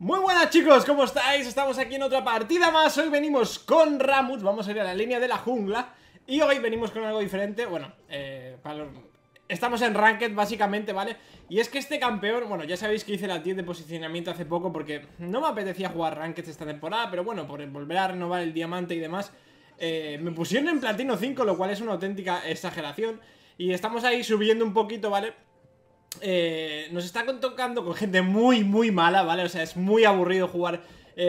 Muy buenas chicos, ¿cómo estáis? Estamos aquí en otra partida más. Hoy venimos con Rammus, vamos a ir a la línea de la jungla. Y hoy venimos con algo diferente. Bueno, estamos en Ranked básicamente, ¿vale? Y es que este campeón, bueno, ya sabéis que hice la tier de posicionamiento hace poco porque no me apetecía jugar Ranked esta temporada. Pero bueno, por volver a renovar el diamante y demás, me pusieron en platino 5, lo cual es una auténtica exageración. Y estamos ahí subiendo un poquito, ¿vale? Nos está tocando con gente muy mala, ¿vale? O sea, es muy aburrido jugar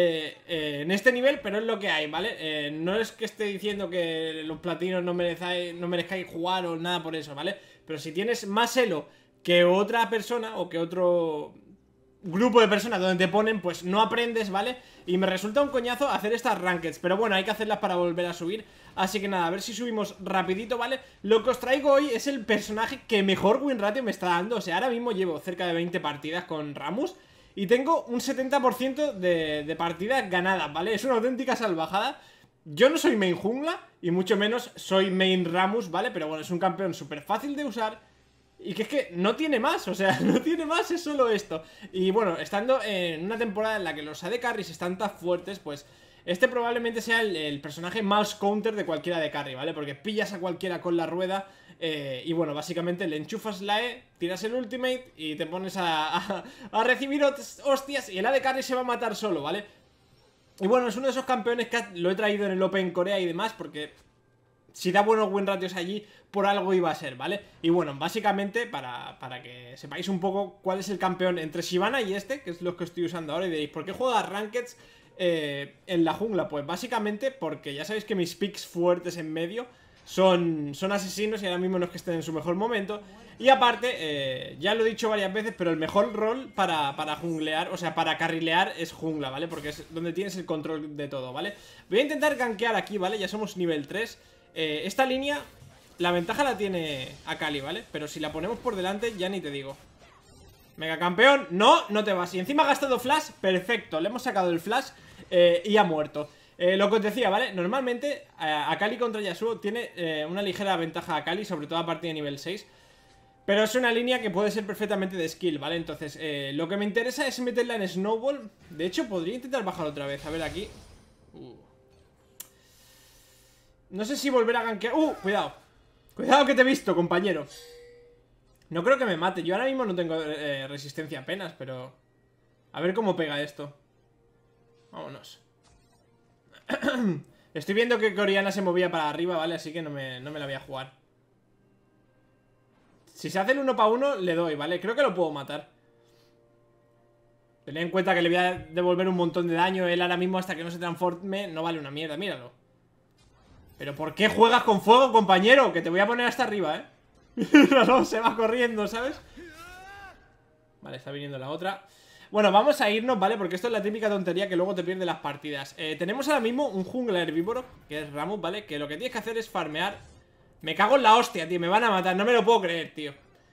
en este nivel, pero es lo que hay, ¿vale? No es que esté diciendo que los platinos no merezcáis jugar o nada por eso, ¿vale? Pero si tienes más elo que otra persona o que otro grupo de personas donde te ponen, pues no aprendes, ¿vale? Y me resulta un coñazo hacer estas rankeds, pero bueno, hay que hacerlas para volver a subir. Así que nada, a ver si subimos rapidito, ¿vale? Lo que os traigo hoy es el personaje que mejor win ratio me está dando. O sea, ahora mismo llevo cerca de 20 partidas con Rammus y tengo un 70% de partidas ganadas, ¿vale? Es una auténtica salvajada. Yo no soy main jungla y mucho menos soy main Rammus, ¿vale? Pero bueno, es un campeón súper fácil de usar. Y que es que no tiene más, o sea, no tiene más, es solo esto. Y bueno, estando en una temporada en la que los AD Carries están tan fuertes, pues este probablemente sea el personaje más counter de cualquiera de carry, ¿vale? Porque pillas a cualquiera con la rueda y bueno, básicamente le enchufas la E, tiras el ultimate y te pones a recibir hostias y el AD Carry se va a matar solo, ¿vale? Y bueno, es uno de esos campeones que lo he traído en el Open Corea y demás porque si da buenos win ratios allí, por algo iba a ser, ¿vale? Y bueno, básicamente, para que sepáis un poco cuál es el campeón entre Shyvana y este, que es lo que estoy usando ahora, y diréis, ¿por qué juegas Rankeds en la jungla? Pues básicamente porque ya sabéis que mis picks fuertes en medio son asesinos y ahora mismo no es que estén en su mejor momento. Y aparte, ya lo he dicho varias veces, pero el mejor rol para junglear, o sea, para carrilear es jungla, ¿vale? Porque es donde tienes el control de todo, ¿vale? Voy a intentar gankear aquí, ¿vale? Ya somos nivel 3. Esta línea, la ventaja la tiene Akali, ¿vale? Pero si la ponemos por delante, ya ni te digo. Mega campeón, no te vas. Y encima ha gastado flash, perfecto. Le hemos sacado el flash y ha muerto. Lo que os decía, ¿vale? Normalmente Akali contra Yasuo tiene una ligera ventaja a Akali, sobre todo a partir de nivel 6. Pero es una línea que puede ser perfectamente de skill, ¿vale? Entonces, lo que me interesa es meterla en Snowball. De hecho, podría intentar bajar otra vez. A ver aquí. No sé si volver a gankear. Cuidado. Cuidado que te he visto, compañero. No creo que me mate. Yo ahora mismo no tengo resistencia apenas, pero a ver cómo pega esto. Vámonos. Estoy viendo que Orianna se movía para arriba, ¿vale? Así que no me la voy a jugar. Si se hace el 1 para 1, le doy, ¿vale? Creo que lo puedo matar. Tened en cuenta que le voy a devolver un montón de daño. Él ahora mismo, hasta que no se transforme, no vale una mierda, míralo. ¿Pero por qué juegas con fuego, compañero? Que te voy a poner hasta arriba, ¿eh? No, se va corriendo, ¿sabes? Vale, está viniendo la otra. Bueno, vamos a irnos, ¿vale? Porque esto es la típica tontería que luego te pierde las partidas. Tenemos ahora mismo un jungla herbívoro, que es Rammus, ¿vale? Que lo que tienes que hacer es farmear. Me cago en la hostia, tío, me van a matar, no me lo puedo creer, tío.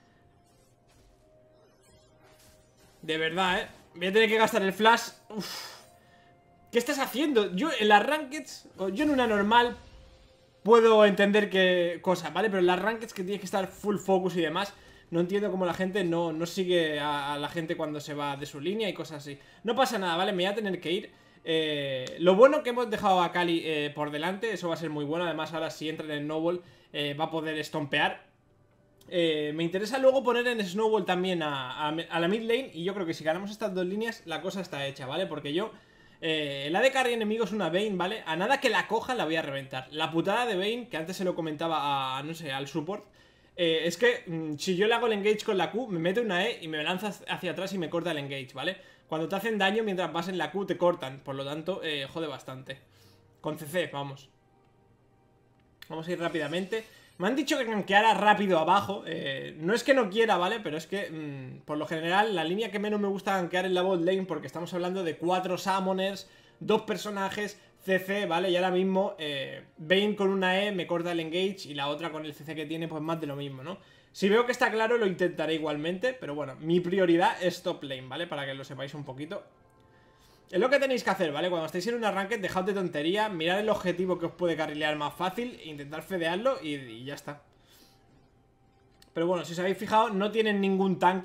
De verdad, ¿eh? Voy a tener que gastar el flash. Uf. ¿Qué estás haciendo? Yo en las rankeds, yo en una normal puedo entender qué cosas, ¿vale? Pero en las rankeds que tienes que estar full focus y demás, no entiendo cómo la gente no sigue a la gente cuando se va de su línea y cosas así. No pasa nada, ¿vale? Me voy a tener que ir. Lo bueno que hemos dejado a Kali por delante, eso va a ser muy bueno. Además ahora si entra en el Snowball va a poder estompear. Me interesa luego poner en Snowball también a la mid lane. Y yo creo que si ganamos estas dos líneas la cosa está hecha, ¿vale? Porque yo... el AD Carry enemigo es una Vayne, ¿vale? A nada que la coja la voy a reventar. La putada de Vayne, que antes se lo comentaba no sé, al support, es que si yo le hago el engage con la Q, me mete una E y me lanza hacia atrás y me corta el engage, ¿vale? Cuando te hacen daño mientras vas en la Q te cortan, por lo tanto jode bastante. Con CC, vamos. Vamos a ir rápidamente. Me han dicho que gankeara rápido abajo. No es que no quiera, ¿vale? Pero es que, por lo general, la línea que menos me gusta gankear es la bot lane, porque estamos hablando de 4 summoners, 2 personajes, CC, ¿vale? Y ahora mismo, Vayne con una E me corta el engage y la otra con el CC que tiene, pues más de lo mismo, ¿no? Si veo que está claro, lo intentaré igualmente. Pero bueno, mi prioridad es top lane, ¿vale? Para que lo sepáis un poquito. Es lo que tenéis que hacer, ¿vale? Cuando estéis en un arranque, dejad de tontería, mirad el objetivo que os puede carrilear más fácil, intentar fedearlo y ya está. Pero bueno, si os habéis fijado, no tienen ningún tanque,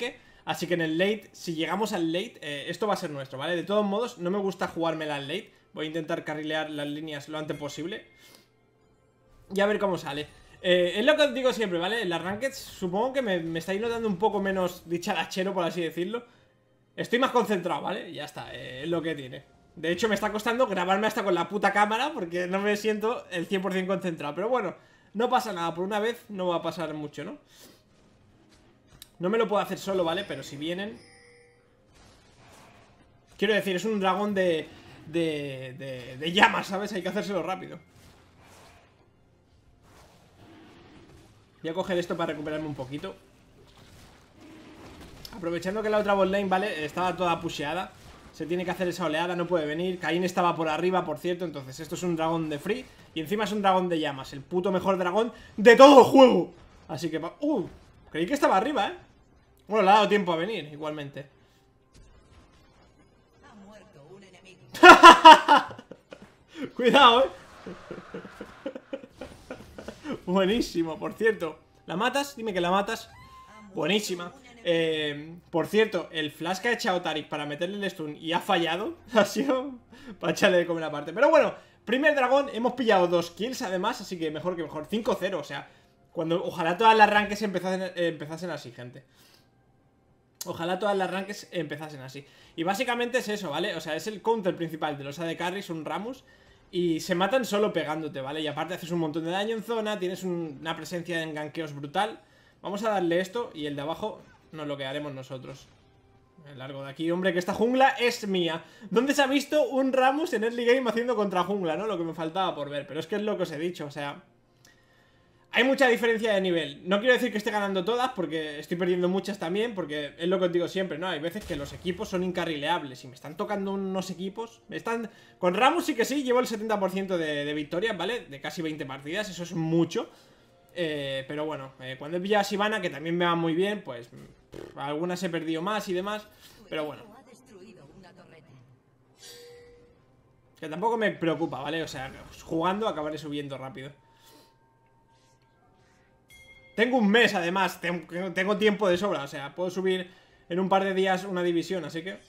Así que en el late, si llegamos al late, esto va a ser nuestro, ¿vale? De todos modos, no me gusta jugármela al late. Voy a intentar carrilear las líneas lo antes posible y a ver cómo sale. Es lo que os digo siempre, ¿vale? En las rankeds supongo que me estáis notando un poco menos dicharachero, por así decirlo. Estoy más concentrado, ¿vale? Ya está, es lo que tiene. De hecho me está costando grabarme hasta con la puta cámara porque no me siento el 100% concentrado. Pero bueno, no pasa nada, por una vez no va a pasar mucho, ¿no? No me lo puedo hacer solo, ¿vale? Pero si vienen... Quiero decir, es un dragón de llamas, ¿sabes? Hay que hacérselo rápido. Voy a coger esto para recuperarme un poquito. Aprovechando que la otra botlane, ¿vale? Estaba toda pusheada. Se tiene que hacer esa oleada, no puede venir. Caín estaba por arriba, por cierto. Entonces esto es un dragón de free. Y encima es un dragón de llamas. El puto mejor dragón de todo el juego. Así que... creí que estaba arriba, ¿eh? Bueno, le ha dado tiempo a venir, igualmente. Ha muerto un enemigo. Cuidado, ¿eh? Buenísimo, por cierto. ¿La matas? Dime que la matas. Buenísima. Por cierto, el flash que ha echado Taric para meterle el stun y ha fallado, ha sido para echarle de comer aparte. Pero bueno, primer dragón, hemos pillado 2 kills además, así que mejor que mejor. 5-0, o sea, ojalá todas las rankings empezasen así, gente. Ojalá todas las rankings empezasen así. Y básicamente es eso, ¿vale? O sea, es el counter principal de los AD Carries, un Rammus. Y se matan solo pegándote, ¿vale? Y aparte haces un montón de daño en zona, tienes una presencia en gankeos brutal. Vamos a darle esto y el de abajo nos lo quedaremos nosotros. El largo de aquí, hombre, que esta jungla es mía. ¿Dónde se ha visto un Rammus en early game haciendo contra jungla, no? Lo que me faltaba por ver, pero es que es lo que os he dicho, o sea... Hay mucha diferencia de nivel. No quiero decir que esté ganando todas, porque estoy perdiendo muchas también, porque es lo que os digo siempre, ¿no? Hay veces que los equipos son incarrileables y me están tocando unos equipos... Con Rammus sí que sí, llevo el 70% de victorias, ¿vale? De casi 20 partidas, eso es mucho. Pero bueno, cuando he pillado a Sivana, que también me va muy bien, pues... algunas he perdido más y demás, pero bueno. Que tampoco me preocupa, ¿vale? O sea, jugando acabaré subiendo rápido. Tengo un mes, además, tengo tiempo de sobra. O sea, puedo subir en un par de días una división, así que...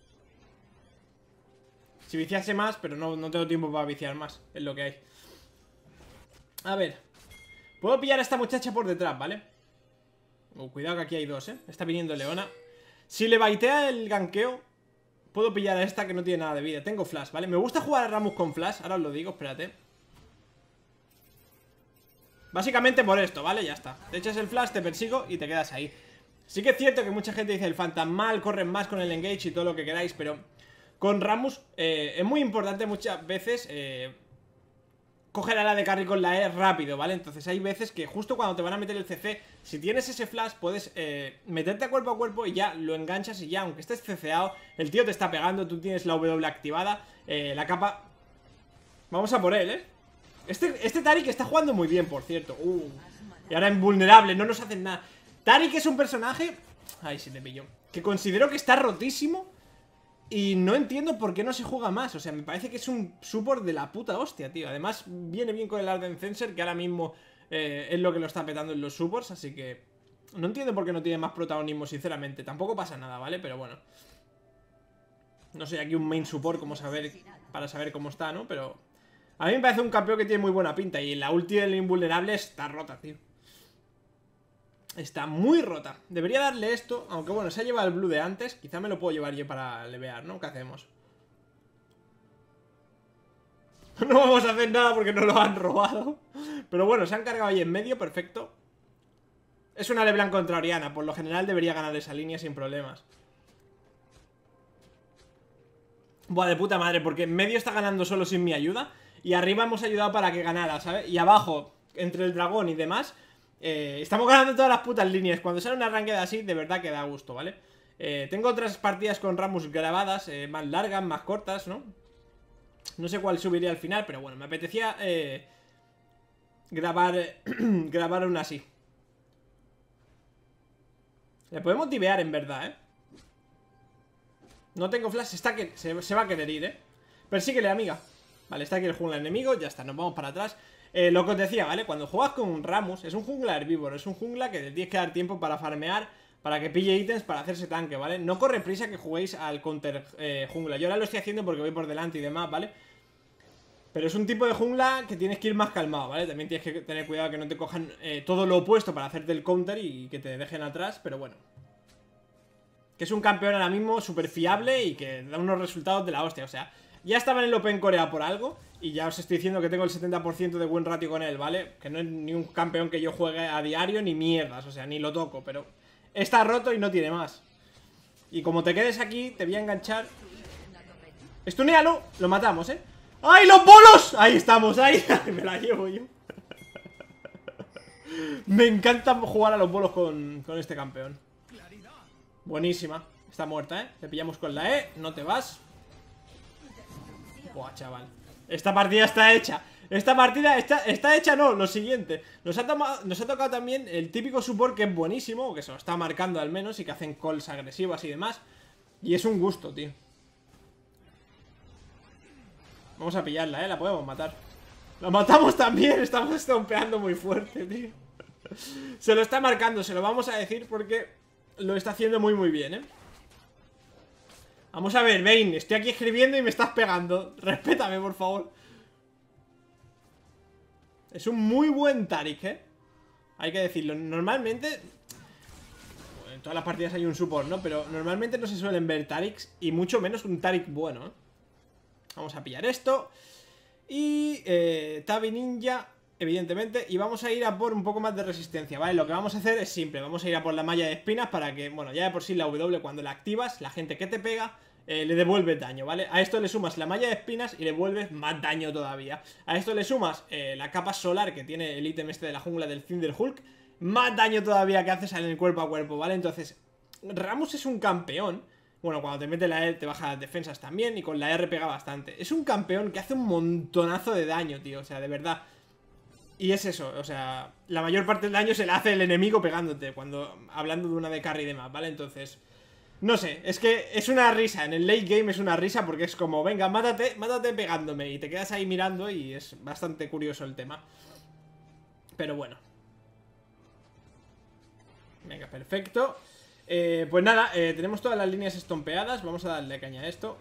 Si viciase más, pero no tengo tiempo para viciar más. Es lo que hay. A ver. Puedo pillar a esta muchacha por detrás, ¿vale? Cuidado que aquí hay dos, ¿eh? Está viniendo Leona. Si le baitea el ganqueo, puedo pillar a esta que no tiene nada de vida. Tengo flash, ¿vale? Me gusta jugar a Rammus con flash. Ahora os lo digo, espérate. Básicamente por esto, ¿vale? Ya está. Te echas el flash, te persigo y te quedas ahí. Sí que es cierto que mucha gente dice el fantasmal, corren más con el engage y todo lo que queráis, pero con Rammus es muy importante muchas veces coger a la de carry con la E rápido, ¿vale? Entonces hay veces que justo cuando te van a meter el CC, si tienes ese flash, puedes meterte a cuerpo y ya lo enganchas y ya, aunque estés CCado, el tío te está pegando, tú tienes la W activada, la capa... Vamos a por él, ¿eh? Este Taric está jugando muy bien, por cierto. Y ahora invulnerable, no nos hacen nada. Taric es un personaje... Ay, sí te pillo. Que considero que está rotísimo. Y no entiendo por qué no se juega más. O sea, me parece que es un support de la puta hostia, tío. Además, viene bien con el Arden Censer, que ahora mismo es lo que lo está petando en los supports. Así que no entiendo por qué no tiene más protagonismo, sinceramente. Tampoco pasa nada, ¿vale? Pero bueno. No sé, aquí un main support para saber cómo está, ¿no? Pero... a mí me parece un campeón que tiene muy buena pinta. Y la ulti del invulnerable está rota, tío. Está muy rota. Debería darle esto. Aunque bueno, se ha llevado el blue de antes. Quizá me lo puedo llevar yo para levear, ¿no? ¿Qué hacemos? No vamos a hacer nada porque nos lo han robado. Pero bueno, se han cargado ahí en medio, perfecto. Es una LeBlanc contra Oriana. Por lo general debería ganar esa línea sin problemas. Buah, de puta madre, porque en medio está ganando solo sin mi ayuda. Y arriba hemos ayudado para que ganara, ¿sabes? Y abajo, entre el dragón y demás, estamos ganando todas las putas líneas. Cuando sale una ranked así, de verdad que da gusto, ¿vale? Tengo otras partidas con Rammus grabadas, más largas, más cortas, ¿no? No sé cuál subiría al final, pero bueno, me apetecía grabar una así. Le podemos divear en verdad, ¿eh? No tengo flash, se va a querer ir, ¿eh? Persíguele, amiga. Vale, está aquí el jungla enemigo, ya está, nos vamos para atrás. Lo que os decía, ¿vale? Cuando juegas con un Rammus, es un jungla herbívoro, es un jungla que te tienes que dar tiempo para farmear, para que pille ítems para hacerse tanque, ¿vale? No corre prisa que juguéis al counter jungla. Yo ahora lo estoy haciendo porque voy por delante y demás, ¿vale? Pero es un tipo de jungla que tienes que ir más calmado, ¿vale? También tienes que tener cuidado que no te cojan todo lo opuesto para hacerte el counter y que te dejen atrás, pero bueno. Que es un campeón ahora mismo súper fiable y que da unos resultados de la hostia, o sea, ya estaba en el Open Corea por algo y ya os estoy diciendo que tengo el 70% de buen ratio con él, ¿vale? Que no es ni un campeón que yo juegue a diario ni mierdas, o sea, ni lo toco, pero está roto y no tiene más. Y como te quedes aquí, te voy a enganchar. Estunealo, lo matamos, ¿eh? ¡Ay, los bolos! Ahí estamos, ahí. Me la llevo yo. Me encanta jugar a los bolos con este campeón. Buenísima. Está muerta, ¿eh? Te pillamos con la E, no te vas. Buah, chaval. Esta partida está hecha. Esta partida está hecha, no, lo siguiente. Nos ha tocado también el típico support que es buenísimo, que se lo está marcando al menos, y que hacen calls agresivas y demás. Y es un gusto, tío. Vamos a pillarla, la podemos matar. La matamos también, estamos estompeando muy fuerte, tío. Se lo está marcando, se lo vamos a decir porque lo está haciendo muy muy bien, Vamos a ver, Vayne, estoy aquí escribiendo y me estás pegando. Respétame, por favor. Es un muy buen Taric, hay que decirlo. Normalmente, en todas las partidas hay un support, ¿no? Pero normalmente no se suelen ver Tarics, y mucho menos un Taric bueno, Vamos a pillar esto. Y Tabi Ninja, evidentemente. Y vamos a ir a por un poco más de resistencia, ¿vale? Lo que vamos a hacer es simple. Vamos a ir a por la malla de espinas para que, bueno, ya de por sí la W cuando la activas, la gente que te pega le devuelve daño, ¿vale? A esto le sumas la malla de espinas y le devuelves más daño todavía. A esto le sumas la capa solar que tiene el ítem este de la jungla del Thunderhulk. Más daño todavía que haces en el cuerpo a cuerpo, ¿vale? Entonces, Rammus es un campeón. Bueno, cuando te mete la E te baja las defensas también, y con la R pega bastante. Es un campeón que hace un montonazo de daño, tío, o sea, de verdad. Y es eso, o sea, la mayor parte del daño se le hace el enemigo pegándote, hablando de una de carry y demás, ¿vale? Entonces, no sé, es que es una risa, en el late game es una risa porque es como, venga, mátate pegándome, y te quedas ahí mirando y es bastante curioso el tema. Pero bueno. Venga, perfecto. Pues nada, tenemos todas las líneas estompeadas. Vamos a darle caña a esto.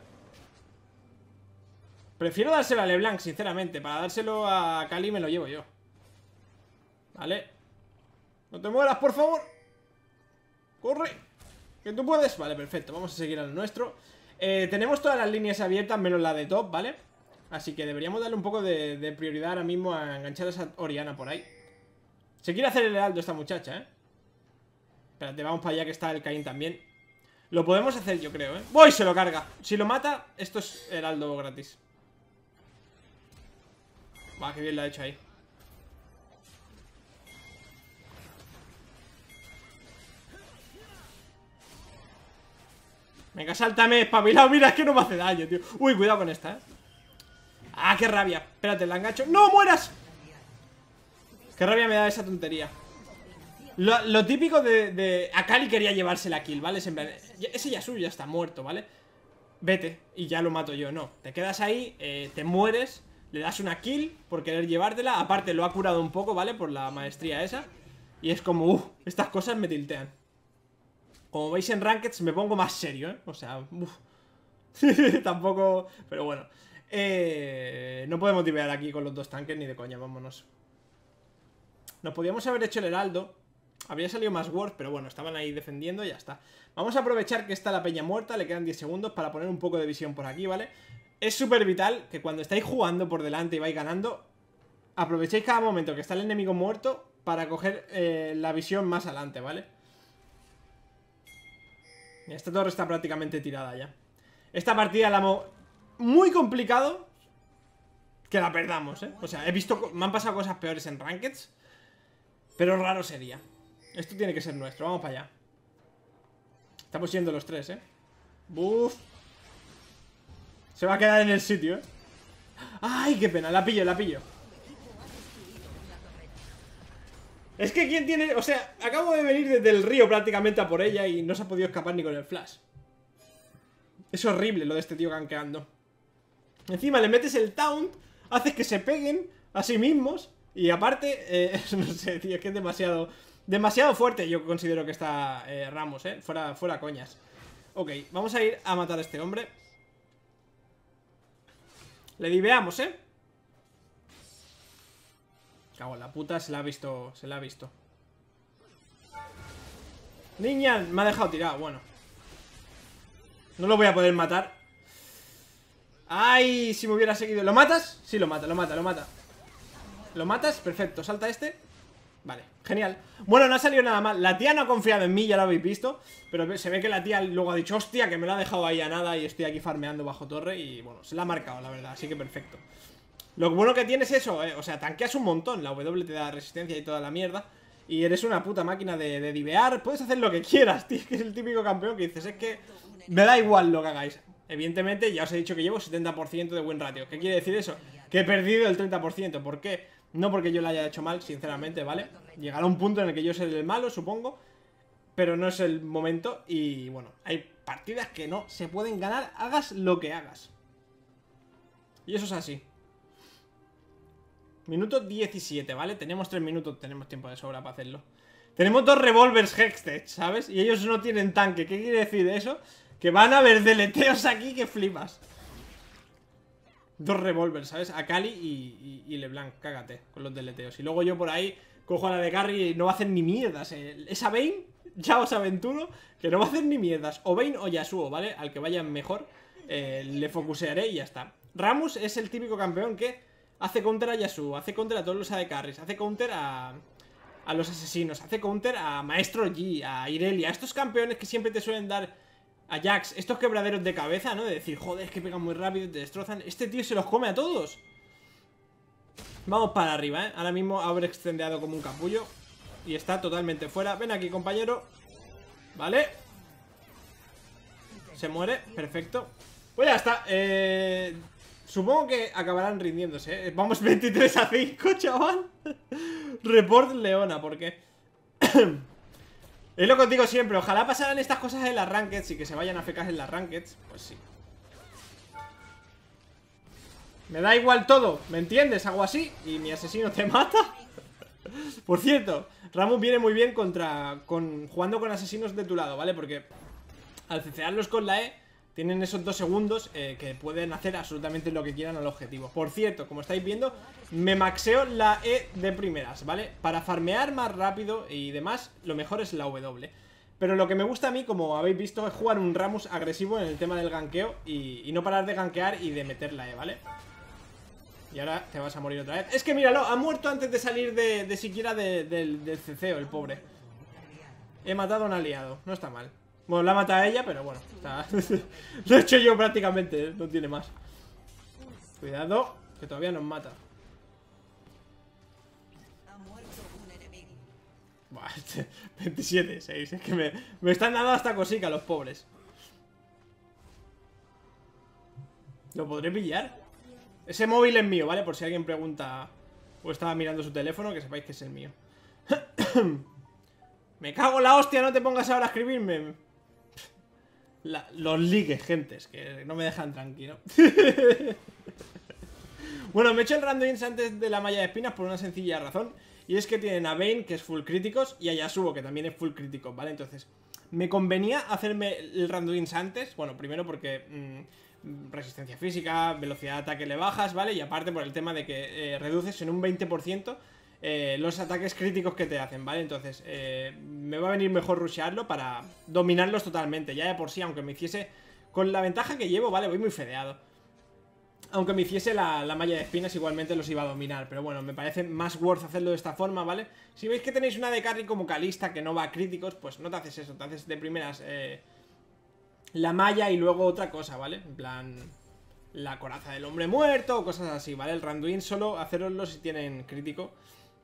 Prefiero dárselo a LeBlanc, sinceramente. Para dárselo a Kali me lo llevo yo. Vale. No te mueras, por favor. Corre, que tú puedes. Vale, perfecto, vamos a seguir al nuestro. Tenemos todas las líneas abiertas menos la de top, ¿vale? Así que deberíamos darle un poco de prioridad ahora mismo a enganchar a esa Orianna por ahí. Se quiere hacer el heraldo esta muchacha, Espérate, vamos para allá que está el Caín también. Lo podemos hacer, yo creo, ¡Voy! Se lo carga. Si lo mata, esto es heraldo gratis. Va, qué bien lo ha hecho ahí. Venga, sáltame, espabilado. Mira, es que no me hace daño, tío. Uy, cuidado con esta, Ah, qué rabia. Espérate, la engancho. ¡No mueras! Qué rabia me da esa tontería. Lo típico de Akali quería llevarse la kill, ¿vale? Ese Yasuo ya está muerto, ¿vale? Vete y ya lo mato yo, no. Te quedas ahí, te mueres, le das una kill por querer llevártela. Aparte lo ha curado un poco, ¿vale? Por la maestría esa. Y es como, estas cosas me tiltean. Como veis en Rankeds me pongo más serio, O sea, tampoco... Pero bueno. No podemos tipear aquí con los dos tanques ni de coña, vámonos. Nos podíamos haber hecho el heraldo. Habría salido más worth, pero bueno, estaban ahí defendiendo y ya está. Vamos a aprovechar que está la peña muerta. Le quedan 10 segundos para poner un poco de visión por aquí, ¿vale? Es súper vital que cuando estáis jugando por delante y vais ganando, aprovechéis cada momento que está el enemigo muerto para coger la visión más adelante, ¿vale? Esta torre está prácticamente tirada ya. Esta partida la hemos... Muy complicado que la perdamos, O sea, me han pasado cosas peores en Rankeds, pero raro sería. Esto tiene que ser nuestro, vamos para allá. Estamos yendo los tres, Buf. Se va a quedar en el sitio, Ay, qué pena, la pillo, la pillo. Es que quién tiene... O sea, acabo de venir desde el río prácticamente a por ella y no se ha podido escapar ni con el flash. Es horrible lo de este tío gankeando. Encima le metes el taunt, haces que se peguen a sí mismos. Y aparte, no sé, tío, es que es demasiado Demasiado fuerte yo considero que está Rammus, fuera coñas. Ok, vamos a ir a matar a este hombre. Le diveamos, Cago en la puta, se la ha visto. Se la ha visto. Niña, me ha dejado tirado, bueno. No lo voy a poder matar. Ay, si me hubiera seguido. ¿Lo matas? Sí, lo mata. ¿Lo matas? Perfecto, salta este. Vale, genial. Bueno, no ha salido nada mal. La tía no ha confiado en mí, ya lo habéis visto. Pero se ve que la tía luego ha dicho, hostia, que me lo ha dejado ahí a nada. Y estoy aquí farmeando bajo torre. Y bueno, se la ha marcado, la verdad, así que perfecto. Lo bueno que tienes es eso, o sea, tanqueas un montón. La W te da resistencia y toda la mierda. Y eres una puta máquina de divear. Puedes hacer lo que quieras, tío. Que es el típico campeón que dices, es que me da igual lo que hagáis. Evidentemente, ya os he dicho que llevo 70% de win ratio. ¿Qué quiere decir eso? Que he perdido el 30%. ¿Por qué? No porque yo lo haya hecho mal, sinceramente, ¿vale? Llegará un punto en el que yo seré el malo, supongo. Pero no es el momento. Y bueno, hay partidas que no se pueden ganar, hagas lo que hagas. Y eso es así. Minuto 17, ¿vale? Tenemos 3 minutos, tenemos tiempo de sobra para hacerlo. Tenemos 2 revólveres Hextech, ¿sabes? Y ellos no tienen tanque. ¿Qué quiere decir eso? Que van a haber deleteos aquí que flipas. 2 revólveres, ¿sabes? Akali y LeBlanc, cágate con los deleteos. Y luego yo por ahí cojo a la de Carry y no va a hacer ni mierdas. Esa Vayne, ya os aventuro que no va a hacer ni mierdas. O Vayne o Yasuo, ¿vale? Al que vaya mejor le focusearé y ya está. Rammus es el típico campeón que hace counter a Yasuo, hace counter a todos los AD Carries, hace counter a los asesinos, hace counter a Maestro Yi, a Irelia. Estos campeones que siempre te suelen dar... A Jax, estos quebraderos de cabeza, ¿no? De decir, joder, es que pegan muy rápido, te destrozan. Este tío se los come a todos. Vamos para arriba, ¿eh? Ahora mismo habré extendido como un capullo. Y está totalmente fuera. Ven aquí, compañero. Vale. Se muere, perfecto. Pues ya está. Supongo que acabarán rindiéndose, ¿eh? Vamos 23-5, chaval. Report Leona, ¿por qué? Es lo que os digo siempre, ojalá pasaran estas cosas en las rankeds y que se vayan a fecar en las rankeds. Pues sí. Me da igual todo, ¿me entiendes? Hago así y mi asesino te mata. Por cierto, Rammus viene muy bien jugando con asesinos de tu lado, ¿vale? Porque al cecearlos con la E tienen esos 2 segundos que pueden hacer absolutamente lo que quieran al objetivo. Por cierto, como estáis viendo, me maxeo la E de primeras, ¿vale? Para farmear más rápido y demás, lo mejor es la W. Pero lo que me gusta a mí, como habéis visto, es jugar un Rammus agresivo en el tema del ganqueo y no parar de ganquear y de meter la E, ¿vale? Y ahora te vas a morir otra vez. Es que míralo, ha muerto antes de salir de siquiera del ceceo, el pobre. He matado a un aliado, no está mal. Bueno, la mata a ella, pero bueno, está... Lo he hecho yo prácticamente, no tiene más. Cuidado, que todavía nos mata. Buah, 27-6, es que me están dando hasta cosica los pobres. ¿Lo podré pillar? Ese móvil es mío, ¿vale? Por si alguien pregunta o estaba mirando su teléfono, que sepáis que es el mío. Me cago en la hostia, no te pongas ahora a escribirme. Los ligues, gentes, que no me dejan tranquilo. Bueno, me he hecho el randomins antes de la malla de espinas por una sencilla razón. Y es que tienen a Vayne, que es full críticos, y a Yasuo, que también es full crítico, ¿vale? Entonces, me convenía hacerme el randomins antes. Bueno, primero porque resistencia física, velocidad de ataque le bajas, ¿vale? Y aparte por el tema de que reduces en un 20% los ataques críticos que te hacen, ¿vale? Entonces, me va a venir mejor rushearlo para dominarlos totalmente. Ya de por sí, aunque me hiciese... Con la ventaja que llevo, ¿vale? Voy muy fedeado. Aunque me hiciese la malla de espinas, igualmente los iba a dominar. Pero bueno, me parece más worth hacerlo de esta forma, ¿vale? Si veis que tenéis una de carry como Kalista que no va a críticos, pues no te haces eso. Te haces de primeras la malla y luego otra cosa, ¿vale? En plan... La coraza del hombre muerto o cosas así, ¿vale? El randuin solo haceroslo si tienen crítico.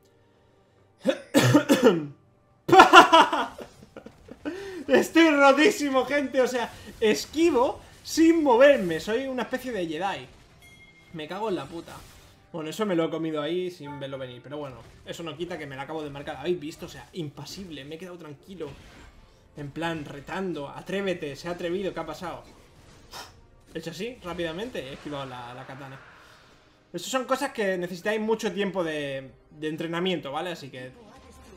Estoy rotísimo, gente. O sea, esquivo sin moverme. Soy una especie de Jedi. Me cago en la puta. Bueno, eso me lo he comido ahí sin verlo venir. Pero bueno, eso no quita que me la acabo de marcar. ¿Habéis visto? O sea, impasible. Me he quedado tranquilo. En plan, retando. Atrévete, se ha atrevido. ¿Qué ha pasado? He hecho así, rápidamente. He esquivado la katana. Eso son cosas que necesitáis mucho tiempo de entrenamiento, ¿vale? Así que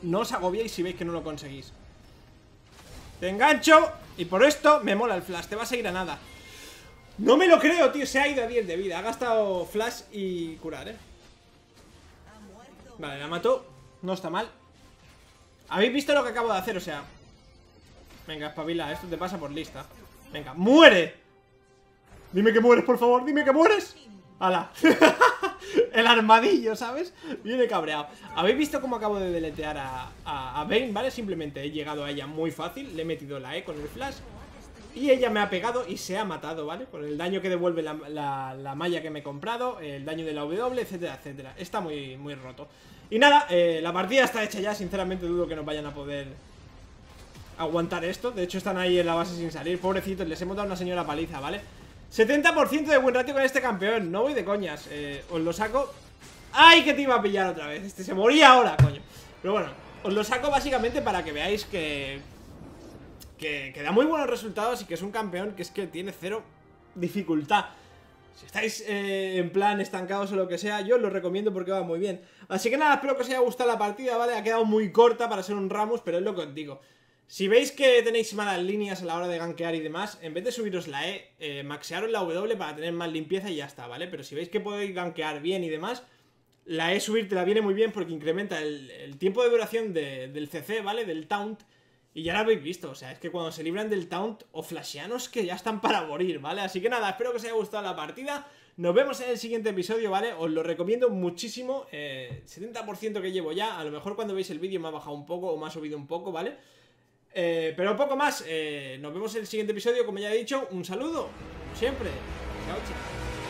no os agobiéis si veis que no lo conseguís. Te engancho y por esto me mola el flash, te vas a ir a nada. No me lo creo, tío, se ha ido a 10 de vida. Ha gastado flash y curar, Vale, la mató, no está mal. ¿Habéis visto lo que acabo de hacer? O sea, venga, espabila, esto te pasa por lista. Venga, ¡muere! Dime que mueres, por favor, dime que mueres. ¡Hala! El armadillo, ¿sabes? Viene cabreado. ¿Habéis visto cómo acabo de deletear a Vayne, ¿vale? Simplemente he llegado a ella muy fácil. Le he metido la E con el flash y ella me ha pegado y se ha matado, ¿vale? Con el daño que devuelve la malla que me he comprado, el daño de la W, etcétera, etcétera. Está muy, muy roto. Y nada, la partida está hecha ya. Sinceramente dudo que nos vayan a poder aguantar esto. De hecho están ahí en la base sin salir. Pobrecitos, les hemos dado una señora paliza, ¿vale? 70% de buen ratio con este campeón. No voy de coñas, os lo saco. ¡Ay, que te iba a pillar otra vez! Este se moría ahora, coño. Pero bueno, os lo saco básicamente para que veáis que da muy buenos resultados y que es un campeón que es que tiene cero dificultad. Si estáis en plan estancados o lo que sea, yo os lo recomiendo porque va muy bien. Así que nada, espero que os haya gustado la partida, ¿vale? Ha quedado muy corta para ser un Rammus, pero es lo que os digo. Si veis que tenéis malas líneas a la hora de gankear y demás, en vez de subiros la E, maxearos la W para tener más limpieza y ya está, ¿vale? Pero si veis que podéis gankear bien y demás, la E subírtela viene muy bien porque incrementa el tiempo de duración del CC, ¿vale? Del taunt. Y ya lo habéis visto, o sea, es que cuando se libran del taunt o flasheanos que ya están para morir, ¿vale? Así que nada, espero que os haya gustado la partida. Nos vemos en el siguiente episodio, ¿vale? Os lo recomiendo muchísimo. 70% que llevo ya. A lo mejor cuando veis el vídeo me ha bajado un poco o me ha subido un poco, ¿vale? Pero poco más. Nos vemos en el siguiente episodio, como ya he dicho. Un saludo, siempre. Chao, chao.